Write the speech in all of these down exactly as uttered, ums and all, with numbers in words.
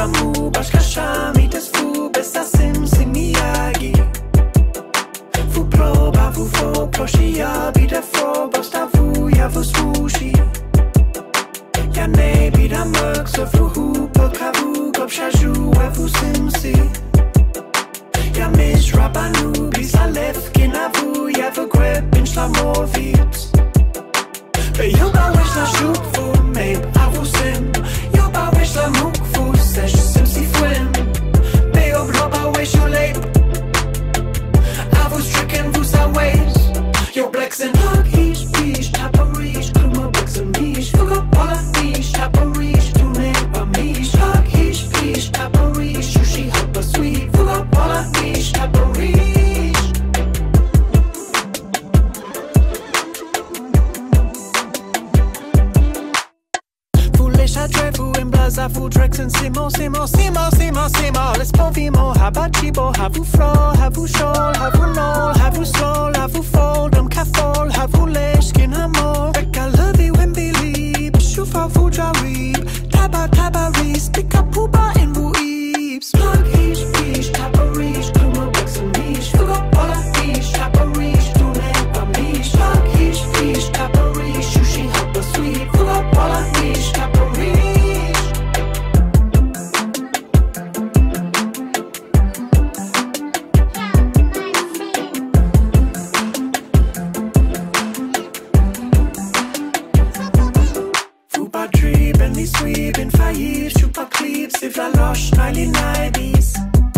Shamu, Bashkashami, das Fu, Besta Sim, Simiagi. Fu proba, fu fo, Proshia, Bida fro, Basta fu, ja fu swooshi. Ja ne, Bida Merk, so fu hu, Pokavu, Gob Shaju, ja fu Simsi. Ja Mish, Rabanu, Bisa Lef, Ginavu, ja fu Grip, in Schlamol, Vibs. Yo ba wish la shoot for me, I will sim. Yo ba wish la mook for sesh sim si fwim. Be ob lo ba wish you late. I was stricken vous sa ways. Yo blex and hug ish bish taparish. Kluma blex and mish. Fuga pola nish taparish. Tune ba mish. Hug ish bish taparish. Sushi hubba sweet. Fuga pola nish taparish. Trefu in blaza fu tracks and simo simo simo simo simo. Let's povimo habachibo havu fro havu shol havu nol havu slow havu fold um kafol havu lesh skin hamor. Beka levi wembili bishufa fu jarib taba taba ris pick up puba in bu eeps. Plug ish bish taparish kluma bex and mish fuga pola ish taparish tune ba mish. Plug ish bish taparish sushi hubba sweet fuga pola ish taparish. Sweep in Fayir, Chupa Clips, if la losh, Nili Nidis.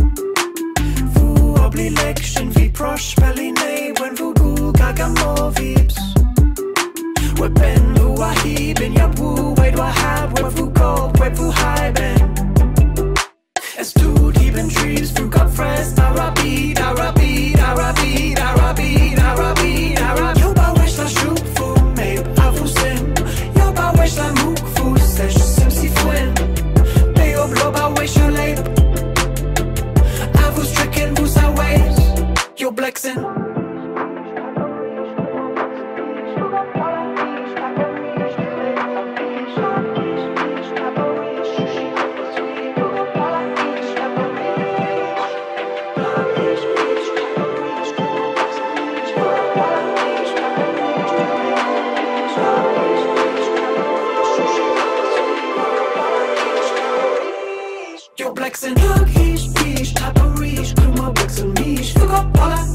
Fu obli lection, vi prosh, Peline, when vu gul, gagamo vips. We ben, hu ahi, ben yabu, wait wahab, we vu gold, we vu high ben. Es tut, hieben trees, fu got fresh, Arabid, Arabid, Arabid, Arabid, Arabid, Arabid. Yo ba wish la shoot fu, maybe, avu sim. Yo ba wish la mook fu, sesh sim si fwim. Be ob lo ba wish you late. Avu stricken, vous sa ways. Yo blexin'. Yo blexin', hug ish bish taparish, kluma bex and mish fuga pola